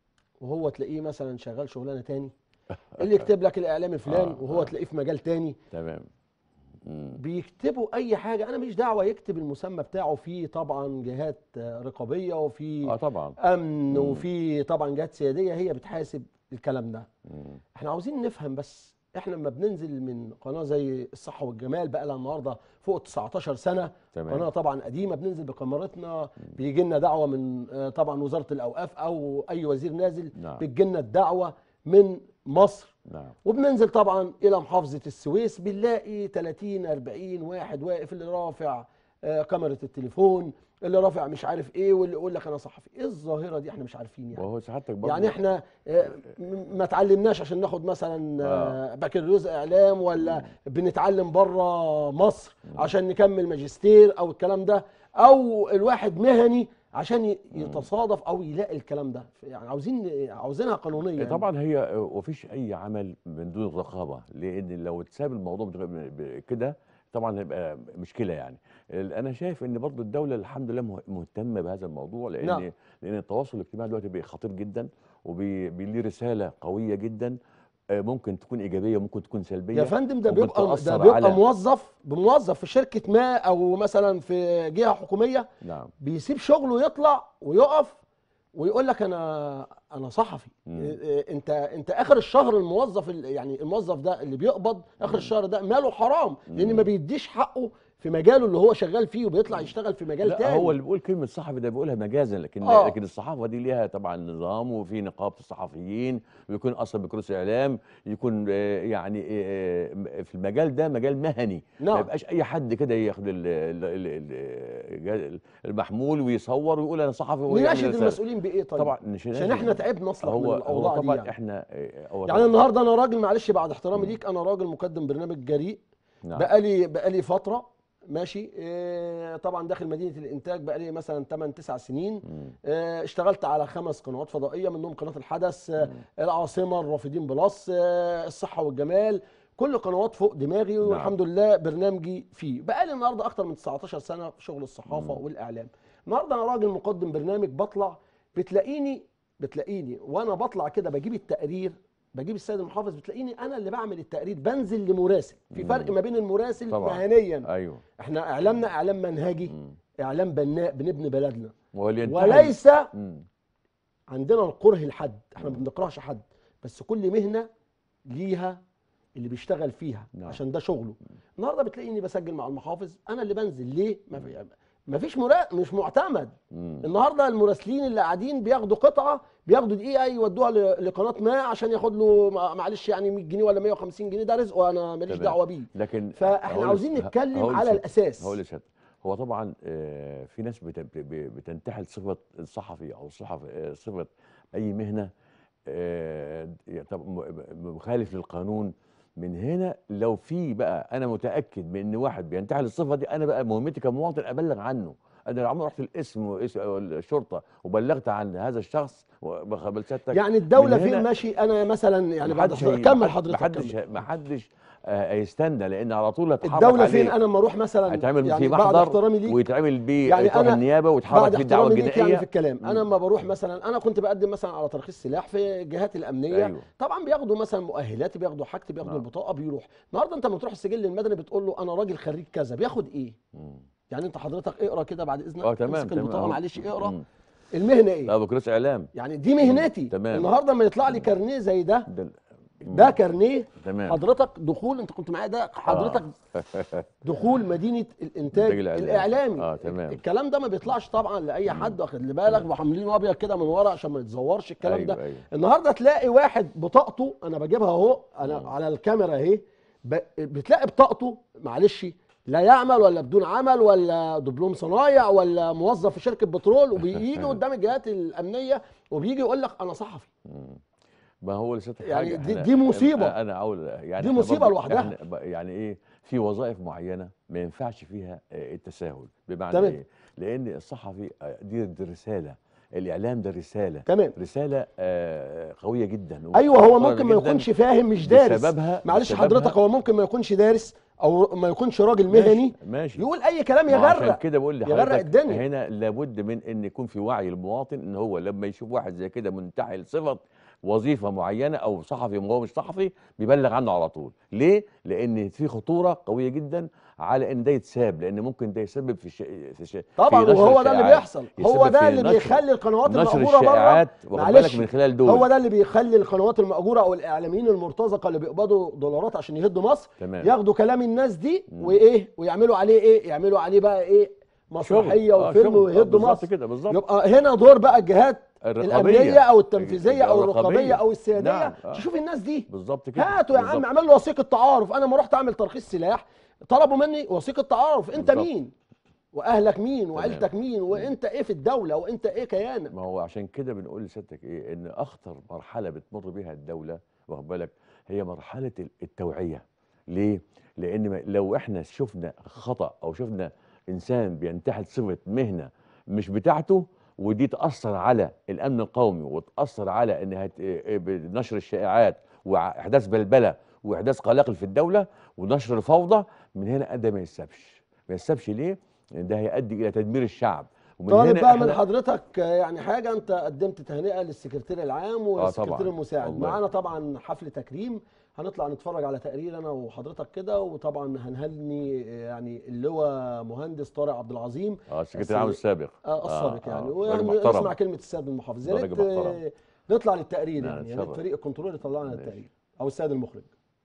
وهو تلاقيه مثلا شغال شغلانه تاني، اللي يكتب لك الاعلامي فلان آه، وهو آه. تلاقيه في مجال تاني. تمام. مم. بيكتبوا اي حاجه، انا مش دعوه يكتب المسمى بتاعه. في طبعا جهات آه، رقابيه، وفي اه طبعا. امن، مم. وفي طبعا جهات سياديه هي بتحاسب الكلام ده. مم. احنا عاوزين نفهم بس، احنا لما بننزل من قناه زي الصحه والجمال بقى لها النهارده فوق تسعتاشر سنه، تمام. قناه طبعا قديمه، بننزل بكاميرتنا، بيجي لنا دعوه من آه، طبعا وزاره الاوقاف او اي وزير نازل، نعم. بتجي لنا الدعوه من مصر، نعم. وبننزل طبعا الى محافظه السويس، بنلاقي تلاتين اربعين واحد واقف، اللي رافع آه، كاميرا التليفون، اللي رافع مش عارف ايه، واللي يقول لك انا صحفي. ايه الظاهره دي؟ احنا مش عارفين يعني. وهو سعادتك برضه يعني احنا آه، م- ما اتعلمناش عشان ناخد مثلا آه، بكالوريوس اعلام، ولا بنتعلم بره مصر عشان نكمل ماجستير او الكلام ده، او الواحد مهني عشان ي- يتصادف او يلاقي الكلام ده. يعني عاوزين عاوزينها قانونيه يعني. طبعا هي ومفيش اي عمل من دون رقابه، لان لو اتساب الموضوع بتغ- ب- كده طبعا هيبقى مشكله يعني. ال- انا شايف ان برضو الدوله الحمد لله مه- مهتمه بهذا الموضوع، لان نعم. لان التواصل الاجتماعي دلوقتي بقى خطير جدا، وبيليه رساله قويه جدا، آه، ممكن تكون ايجابيه ممكن تكون سلبيه. يا فندم ده ممكن بيبقى ده تأثر بيبقى على موظف بموظف في شركه ما، او مثلا في جهه حكوميه، نعم. بيسيب شغله يطلع ويقف ويقول لك انا انا صحفي. مم. إيه إيه انت انت اخر الشهر الموظف ال- يعني الموظف ده اللي بيقبض اخر الشهر ده ماله حرام، لان ما بيديش حقه في مجاله اللي هو شغال فيه، وبيطلع يشتغل في مجال لا تاني. هو اللي بيقول كلمة صحفي ده بيقولها مجازا، لكن آه. لكن الصحافة دي ليها طبعا نظام، وفي نقابة الصحفيين، ويكون أصلا بكالوريوس إعلام، يكون آه، يعني آه، في المجال ده مجال مهني. نعم. ما يبقاش أي حد كده ياخد ال- ال- ال- ال- المحمول ويصور ويقول أنا صحفي ويعمل نناشد رسالة. المسؤولين بايه طيب؟ طبعا نشناشد. عشان احنا تعبنا اصلا من هو هو الاوضاع دي طبعا يعني. احنا آه، هو يعني طبعاً- النهارده انا راجل، معلش بعد احترامي ليك، انا راجل مقدم برنامج جريء، نعم. بقالي بقالي فتره ماشي. إيه، طبعا داخل مدينه الانتاج بقالي مثلا تمن تسع سنين. مم. إيه، اشتغلت على خمس قنوات فضائيه، منهم قناه الحدث، آه، العاصمه، الرافدين بلس، آه، الصحه والجمال، كل قنوات فوق دماغي، نعم. والحمد لله برنامجي فيه. بقالي النهارده اكتر من تسعتاشر سنه في شغل الصحافه مم. والاعلام. النهارده انا راجل مقدم برنامج، بطلع بتلاقيني بتلاقيني وانا بطلع كده بجيب التقرير، بجيب السيد المحافظ، بتلاقيني انا اللي بعمل التقرير، بنزل لمراسل. في فرق ما بين المراسل طبعاً. مهنيا، ايوه. احنا اعلامنا اعلام منهجي، مم. اعلام بناء بنبني بلدنا، واللي ينتهي- وليس مم. عندنا الكره لحد. احنا ما بنكرهش حد، بس كل مهنه ليها اللي بيشتغل فيها. نعم. عشان ده شغله. النهارده بتلاقيني بسجل مع المحافظ، انا اللي بنزل. ليه؟ ما في ما فيش مرا... مش معتمد. مم. النهارده المراسلين اللي قاعدين بياخدوا قطعه، بياخدوا دقيقه يودوها ل- لقناه ما عشان ياخد له مع- معلش يعني مية جنيه ولا مية وخمسين جنيه، ده رزقه انا ماليش تمام. دعوه بيه. لكن فاحنا هقول- عاوزين ه- نتكلم هقول على لسيادتك- الاساس. هقول لسيادتك، هو طبعا آه، في ناس بت- ب- ب- بتنتحل صفه الصحفي او صحف آه، صفه اي مهنه، آه، طب م- مخالف للقانون. من هنا لو في بقى انا متاكد من ان واحد بينتحل الصفه دي، انا بقى مهمتي كمواطن ابلغ عنه. انا لو عمري رحت الاسم وإس- أو الشرطه وبلغت عن هذا الشخص وبخبر سيادتك، يعني الدوله من فين هنا ماشي؟ انا مثلا يعني بعد محدش حضرتك هي- كمل محد- حضرتك محدش كمل. محدش آه، هيستنى، لان على طول هتحافظ الدوله عليه. فين؟ انا لما اروح مثلا هيتعمل يعني في بعد محضر احترامي ليك، ويتعمل بيه يعني تروح أنا النيابه ويتحرك بعد في الدعوه احترامي ليك الجنائيه. يعني في الكلام، انا لما بروح مثلا، انا كنت بقدم مثلا على ترخيص سلاح في الجهات الامنيه. أيوه. طبعا بياخدوا مثلا مؤهلاتي، بياخدوا حاجتي، بياخدوا نعم. البطاقه، بيروح. النهارده انت لما تروح السجل المدني بتقول له انا راجل خريج كذا، بياخد ايه؟ مم. يعني انت حضرتك اقرا كده بعد اذنك، اه تمام امسك تمام البطاقه أهو. معلش اقرا مم. المهنه ايه. لا بكالوريوس اعلام. يعني دي مهنتي. تمام. النهارده لما يطلع لي كارنيه زي ده، ده ده كارنيه تمام. حضرتك دخول، انت كنت معايا، ده حضرتك آه. دخول مدينه الانتاج الإنتاج الإعلامي. الاعلامي. آه، تمام. الكلام ده ما بيطلعش طبعا لاي حد، واخد لي بالك، وحاملينه ابيض كده من ورا عشان ما يتزورش الكلام أيوه، ده. أيوه. النهارده تلاقي واحد بطاقته، انا بجيبها اهو انا على الكاميرا اهي، ب- بتلاقي بطاقته معلش لا يعمل، ولا بدون عمل، ولا دبلوم صنايع، ولا موظف في شركه بترول، وبيجي قدام الجهات الامنيه وبيجي يقول لك انا صحفي. ما هو لسه يعني حاجه دي- إحنا- دي مصيبة. انا عاول يعني دي إحنا مصيبة برضه لوحدها. إحنا ب- يعني ايه، في وظائف معينه ما ينفعش فيها آه، التساهل. بمعنى تمام. ايه؟ لان الصحفي آه، دي, دي رساله، الاعلام ده رساله تمام. رساله آه قويه جدا. ايوه هو ومحترمة ممكن ما جداً. يكونش فاهم مش دارس. بسببها معلش بسببها حضرتك هو ممكن ما يكونش دارس او ما يكونش راجل ماشي مهني ماشي يقول اي كلام ما عشان يغرق كده بقول يغرق لحضرتك الدنيا. هنا لابد من ان يكون في وعي المواطن، ان هو لما يشوف واحد زي كده منتحل صفه وظيفه معينه او صحفي وهو مش صحفي بيبلغ عنه على طول. ليه؟ لان في خطوره قويه جدا على ان ده يتساب، لان ممكن ده يسبب في ش... في ش... طبعا في نشر وهو ده اللي الشائعات. بيحصل، يسبب هو ده في اللي نشر بيخلي القنوات نشر المأجورة بره. الشائعات، واخد بالك من خلال دول. هو ده اللي بيخلي القنوات المأجورة او الاعلاميين المرتزقة اللي بيقبضوا دولارات عشان يهدوا مصر تمام. ياخدوا كلام الناس دي وايه ويعملوا عليه ايه يعملوا عليه بقى ايه مسرحية آه وفيلم ويهدوا بالظبط مصر كده بالظبط. يبقى هنا دور بقى الجهات الرقابية الأمنية أو التنفيذية أو الرقابية الرقابية. أو السيادية نعم. آه. تشوف الناس دي. بالظبط كده. هاتوا يا عم بالظبط. اعملوا وثيقة تعارف. أنا ما رحت أعمل ترخيص سلاح طلبوا مني وثيقة تعارف. أنت بالظبط. مين؟ وأهلك مين؟ تمام. وعيلتك مين؟ وأنت إيه في الدولة؟ وأنت إيه كيانك؟ ما هو عشان كده بنقول لسيادتك ايه، ان اخطر مرحله بتمر بيها الدوله واخد بالك هي مرحله التوعيه. ليه؟ لان ما- لو احنا شفنا خطا او شفنا انسان بينتحل صفه مهنه مش بتاعته، ودي تاثر على الامن القومي وتاثر على انها ت- بنشر الشائعات واحداث بلبله واحداث قلاقل في الدوله ونشر الفوضى، من هنا ده ما يسابش. ما يسابش ليه؟ لان ده هيؤدي الى تدمير الشعب. ومن طالب هنا بقى من إحنا- حضرتك يعني حاجة. أنت قدمت تهنئة للسكرتير العام والسكرتير طبعاً. المساعد. الله. معانا طبعا حفل تكريم هنطلع نتفرج على تقرير أنا وحضرتك كده، وطبعا هنهني يعني اللواء مهندس طارق عبد العظيم اه السكرتير العام السابق. اه السابق يعني، راجل ونسمع محترم. كلمة السيد المحافظ. يا ده ريت راجل محترم. آه، نطلع للتقرير نعم، يعني، يا ريت نتشرف. فريق الكنترول يطلعنا ماشي. التقرير أو السيد المخرج.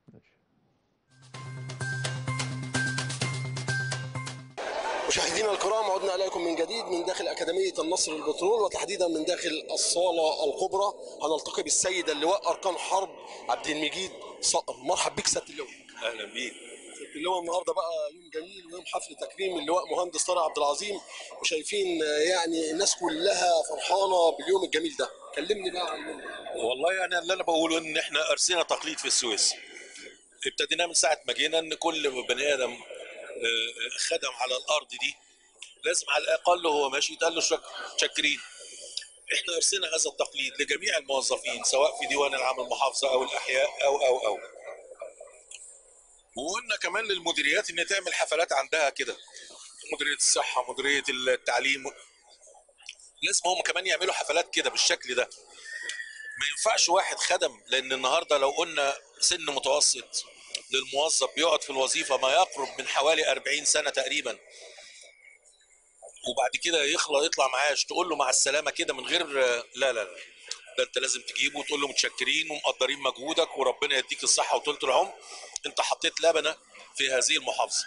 مشاهدينا الكرام عدنا اليكم من جديد من داخل اكاديميه النصر للبترول، وتحديدا من داخل الصاله الكبرى. هنلتقي بالسيد اللواء اركان حرب عبد المجيد صقر. مرحب بك سياده اللواء. اهلا بيك. سياده اللواء النهارده بقى يوم جميل ويوم حفل تكريم اللواء مهندس طارق عبد العظيم، وشايفين يعني الناس كلها فرحانه باليوم الجميل ده. كلمني بقى عن اليوم. والله انا اللي انا بقوله ان احنا ارسينا تقليد في السويس. ابتدينا من ساعه ما جينا ان كل بني ادم آه، خدم على الارض دي لازم على الاقل هو ماشي يتقال له شك- شاكرين. احنا ارسينا هذا التقليد لجميع الموظفين سواء في ديوان العام المحافظه او الاحياء او او او وقلنا كمان للمديريات ان تعمل حفلات عندها كده، مديريه الصحه مديريه التعليم لازم هم كمان يعملوا حفلات كده بالشكل ده. ما ينفعش واحد خدم، لان النهارده لو قلنا سن متوسط للموظف بيقعد في الوظيفه ما يقرب من حوالي أربعين سنه تقريبا، وبعد كده يخلى يطلع معاش تقول له مع السلامه كده من غير لا لا لا، ده انت لازم تجيبه وتقول له متشكرين ومقدرين مجهودك وربنا يديك الصحه وطولة العمر، انت حطيت لبنه في هذه المحافظه.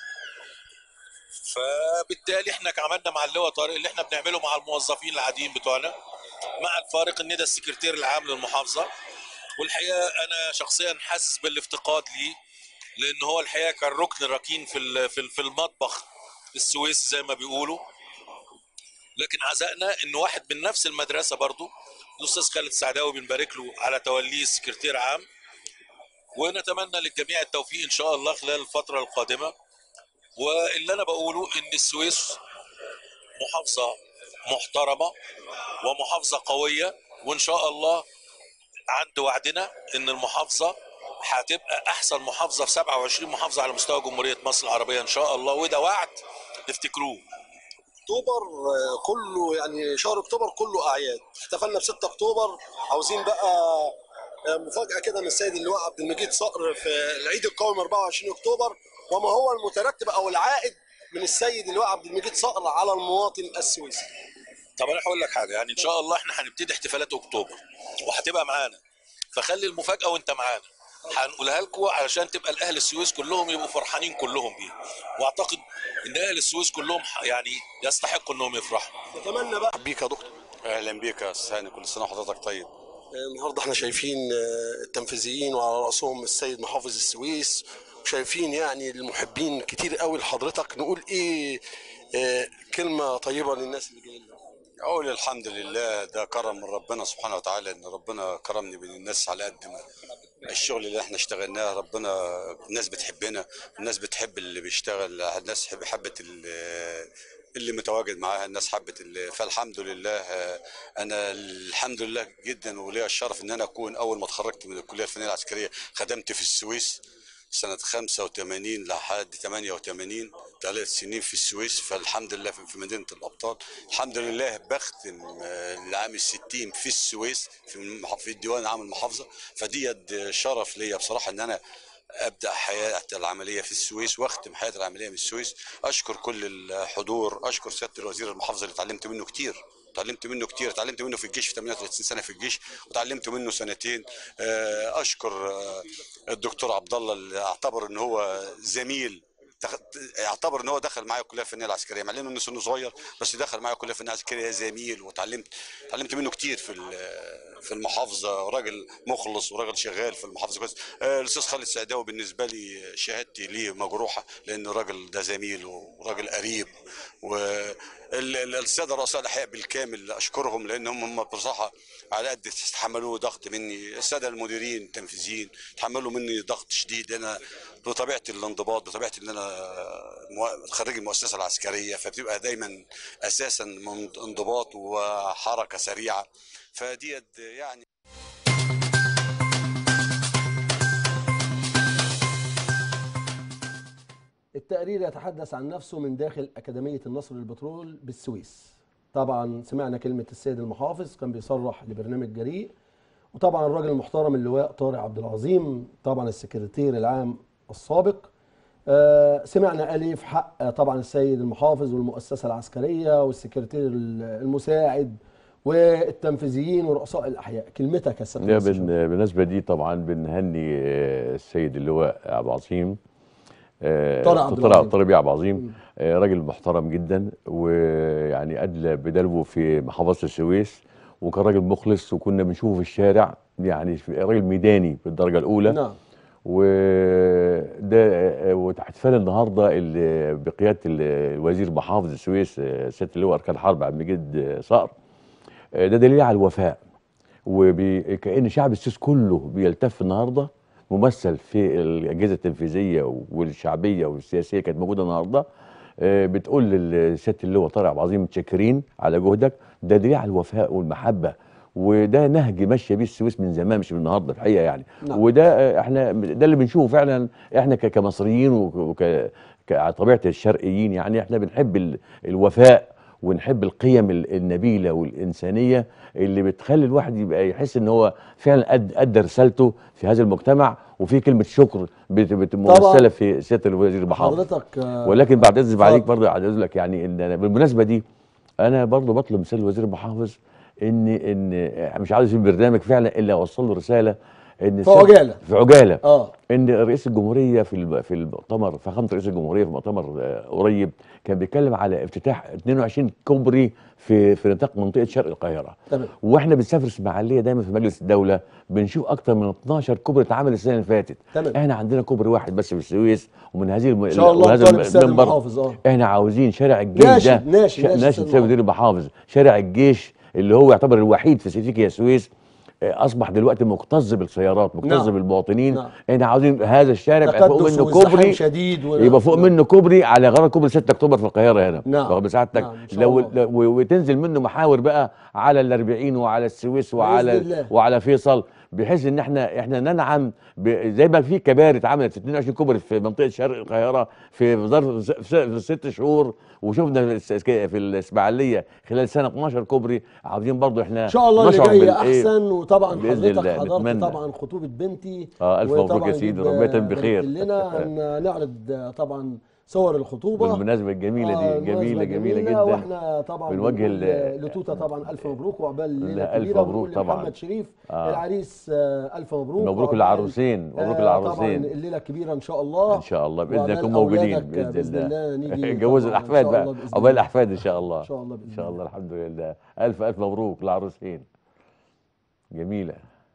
فبالتالي احنا عملنا مع اللواء طارق اللي احنا بنعمله مع الموظفين العاديين بتوعنا، مع الفارق ان ده السكرتير العام للمحافظه. والحقيقه انا شخصيا حاسس بالافتقاد ليه، لان هو الحقيقه كان ركن ركين في ال- في ال- في المطبخ السويس زي ما بيقولوا. لكن عزقنا ان واحد من نفس المدرسه برضو الاستاذ خالد سعداوي بنبارك له على توليه سكرتير عام، ونتمنى للجميع التوفيق ان شاء الله خلال الفتره القادمه. واللي انا بقوله ان السويس محافظه محترمه ومحافظه قويه، وان شاء الله عند وعدنا ان المحافظه هتبقى احسن محافظه في سبعة وعشرين محافظه على مستوى جمهوريه مصر العربيه ان شاء الله، وده وعد افتكروه. اكتوبر آه، كله يعني شهر اكتوبر كله اعياد. احتفلنا ب ستة اكتوبر، عاوزين بقى آه، مفاجاه كده من السيد اللواء عبد المجيد صقر في العيد القومي أربعة وعشرين اكتوبر، وما هو المترتب او العائد من السيد اللواء عبد المجيد صقر على المواطن السويسي. طب انا هقول لك حاجه، يعني ان شاء الله احنا هنبتدي احتفالات اكتوبر وهتبقى معانا، فخلي المفاجاه وانت معانا هنقولها لكم علشان تبقى الاهل السويس كلهم يبقوا فرحانين كلهم بيها، واعتقد ان اهل السويس كلهم يعني يستحقوا انهم يفرحوا. نتمنى بقى بيك يا دكتور. اهلا بيك يا استاذ هاني، كل سنه وحضرتك طيب. آه، النهارده احنا شايفين آه، التنفيذيين وعلى راسهم السيد محافظ السويس، وشايفين يعني المحبين كتير قوي لحضرتك. نقول ايه آه، كلمه طيبه للناس اللي جايين لنا. اقول الحمد لله، ده كرم من ربنا سبحانه وتعالى، ان ربنا كرمني بين الناس على قد ما الشغل اللي احنا اشتغلناه ربنا الناس بتحبنا، الناس بتحب اللي بيشتغل، الناس حب حبت ال- اللي متواجد معاها الناس حبت اللي فالحمد لله. انا الحمد لله جدا وليا الشرف ان انا اكون اول ما اتخرجت من الكليه الفنيه العسكريه خدمت في السويس سنه خمسة وثمانين لحد ثمانية وثمانين، ثلاث سنين في السويس. فالحمد لله في مدينه الابطال. الحمد لله بختم العام الستين في السويس في في الديوان العام المحافظه. فدي شرف ليا بصراحه ان انا ابدا حياتي العمليه في السويس واختم حياتي العمليه من السويس. اشكر كل الحضور، اشكر سياده الوزير المحافظه اللي اتعلمت منه كتير، اتعلمت منه كتير اتعلمت منه في الجيش في ثمانية وثلاثين سنه في الجيش، وتعلمت منه سنتين. اشكر الدكتور عبد الله اللي اعتبر ان هو زميل، يعتبر ان هو دخل معايا الكليه الفنيه العسكريه مع انه سنه صغير، بس دخل معايا الكليه الفنيه العسكريه زميل، وتعلمت اتعلمت منه كتير في في المحافظه. راجل مخلص وراجل شغال في المحافظه كويس. الاستاذ خالد سعداوي بالنسبه لي شهادتي ليه مجروحه، لان الراجل ده زميل وراجل قريب. والساده رؤساء الاحياء بالكامل اشكرهم، لان هم بصراحه على قد تحملوا ضغط مني. الساده المديرين التنفيذيين تحملوا مني ضغط شديد. انا بطبيعتي الانضباط، بطبيعتي ان انا خريج المؤسسه العسكريه، فبتبقى دايما اساسا انضباط وحركه سريعه. فديت يعني التقرير يتحدث عن نفسه من داخل أكاديمية النصر للبترول بالسويس. طبعا سمعنا كلمة السيد المحافظ كان بيصرح لبرنامج جريء، وطبعا الراجل المحترم اللواء طارق عبد العظيم طبعا السكرتير العام السابق. آه سمعنا قال ايه في حق طبعا السيد المحافظ والمؤسسة العسكرية والسكرتير المساعد والتنفيذيين ورؤساء الأحياء. كلمتك يا سيادة المستشار. بالنسبة دي طبعا بنهني السيد اللواء عبد العظيم، طارق عبد العظيم طارق عبد العظيم، راجل محترم جدا، ويعني ادلى بدلوه في محافظه السويس، وكان راجل مخلص، وكنا بنشوفه في الشارع يعني راجل ميداني بالدرجه الاولى. نعم. وده واحتفال النهارده اللي بقياده الوزير محافظ السويس سياده اللواء اركان حرب عبد المجيد صقر، ده دليل على الوفاء، وكأن شعب السويس كله بيلتف النهارده، ممثل في الاجهزه التنفيذيه والشعبيه والسياسيه كانت موجوده النهارده، بتقول لسياده اللواء طارق عبد العظيم متشكرين على جهدك. ده دليل على الوفاء والمحبه، وده نهج ماشيه بيه السويس من زمان مش من النهارده الحقيقه يعني. نعم. وده احنا ده اللي بنشوفه فعلا احنا كمصريين وكطبيعه الشرقيين، يعني احنا بنحب الوفاء ونحب القيم النبيله والانسانيه اللي بتخلي الواحد يبقى يحس ان هو فعلا ادى رسالته في هذا المجتمع، وفي كلمه شكر ممثله في سياده الوزير المحافظ. حضرتك ولكن بعد اذن عليك برضه عايز اقول لك يعني ان بالمناسبه دي انا برضه بطلب من سياده الوزير المحافظ ان ان مش عاوز يسيب البرنامج فعلا الا اوصل له رساله ان في عجاله في عجاله اه ان رئيس الجمهوريه في في المؤتمر، فخامه رئيس الجمهوريه في مؤتمر قريب كان بيتكلم على افتتاح اثنين وعشرين كوبري في في نطاق منطقه شرق القاهره. تمام. واحنا بنسافر اسماعيليه دايما في مجلس الدوله بنشوف اكتر من اثناشر كوبري اتعمل السنه اللي فاتت. تمام. احنا عندنا كوبري واحد بس في السويس، ومن هذه الم... ان شاء الله وهذا المنبر اه احنا عاوزين شارع الجيش ناشد ده ناشد ناشد ناشد سيد مدير المحافظ، شارع الجيش اللي هو يعتبر الوحيد في سيتيكي يا سويس اصبح دلوقتي مكتظ بالسيارات، مكتظ نعم. بالمواطنين. نعم. احنا عاوزين هذا الشارع يبقى فوق منه كوبري شديد و... يبقى فوق نعم. منه كوبري على غرار كوبري ستة اكتوبر في القاهره هنا. نعم. واخد بسعادتك؟ نعم. لو, لو وتنزل منه محاور بقى على الأربعين وعلى السويس وعلى وعلى فيصل، بحيث ان احنا احنا ننعم زي ما في كباري اتعملت في اثنين وعشرين كوبري في منطقه شرق القاهره في ظرف في ست شهور، وشفنا في الاسماعيليه خلال سنه اثناشر كوبري. عاوزين برضو احنا ان شاء الله اللي جاي احسن. وطبعا حضرتك حضرت طبعا خطوبه بنتي اه الف مبروك يا سيدي، ربنا يتم بخير لنا ان نعرض طبعا صور الخطوبه بالمناسبه الجميله دي. آه جميله جميله جدا. واحنا طبعا بنوجه لتوته طبعا الف مبروك وعقبال ليله كبيره. الف مبروك طبعا محمد شريف آه. العريس آه الف مبروك. مبروك للعروسين. مبروك للعروسين. طبعا الليله كبيره ان شاء الله. ان شاء الله باذن الله نكون موجودين باذن الله. نيجي نجوز الاحفاد بقى، عقبال الاحفاد ان شاء الله. ان شاء الله باذن الله. ان شاء الله الحمد لله. الف الف مبروك للعروسين. جميله.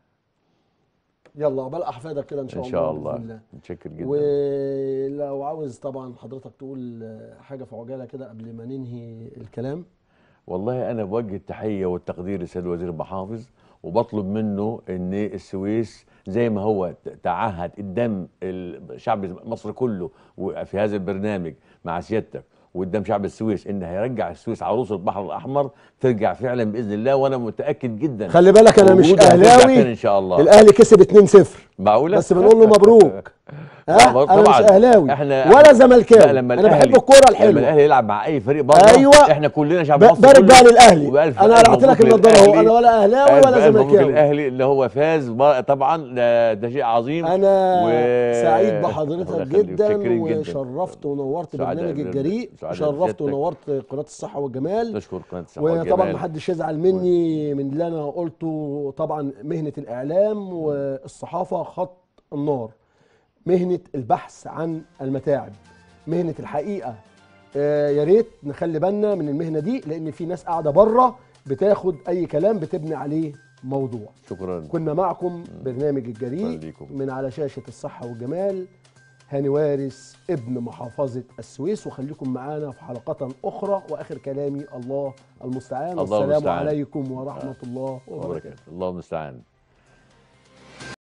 يلا عقبال احفادك كده ان شاء الله. ان شاء الله باذن الله. متشكر جدا. ولو عاوز طبعا حضرتك تقول حاجه في عجاله كده قبل ما ننهي الكلام. والله انا بوجه التحيه والتقدير للسيد وزير المحافظ، وبطلب منه ان السويس زي ما هو تعهد قدام الشعب مصر كله في هذا البرنامج مع سيادتك، وقدام شعب السويس ان هيرجع السويس عروس البحر الاحمر، ترجع فعلا باذن الله، وانا متاكد جدا. خلي بالك انا مش وجودها هترجع اهلاوي تاني ان شاء الله. الاهلي كسب اتنين صفر معقوله؟ بس بنقول له مبروك. ها انا مش اهلاوي احنا ولا زملكاوي، انا انا بحب الكوره الحلوه. لما الاهلي يلعب مع اي فريق بره ايوه احنا كلنا شعب مصر بارك بقى للاهلي. وبألف انا ألف قلعت لك مبروك النضاره اهو، للأهلي. انا ولا اهلاوي ألف ولا ألف مبروك زملكاوي. للاهلي اللي هو فاز طبعا، ده, ده شيء عظيم. انا و... سعيد الله بحضرتك يخليك، جدا شاكرين جدا. وشرفت ونورت سعداء برنامج بال- الجريء، سعداء وشرفت بسيادتك. ونورت قناه الصحه والجمال. نشكر قناه الصحه وطبعا والجمال. محدش يزعل مني من اللي انا قلته. طبعا مهنه الاعلام والصحافه خط النار، مهنه البحث عن المتاعب، مهنه الحقيقه. آه يا ريت نخلي بالنا من المهنه دي، لان في ناس قاعده بره بتاخد اي كلام بتبني عليه موضوع. شكرا. كنا معكم برنامج الجريء ليكم. من على شاشه الصحه والجمال، هاني وارث ابن محافظه السويس. وخليكم معانا في حلقات اخرى، واخر كلامي الله المستعان. الله والسلام المستعان. عليكم ورحمه الله وبركاته. الله المستعان.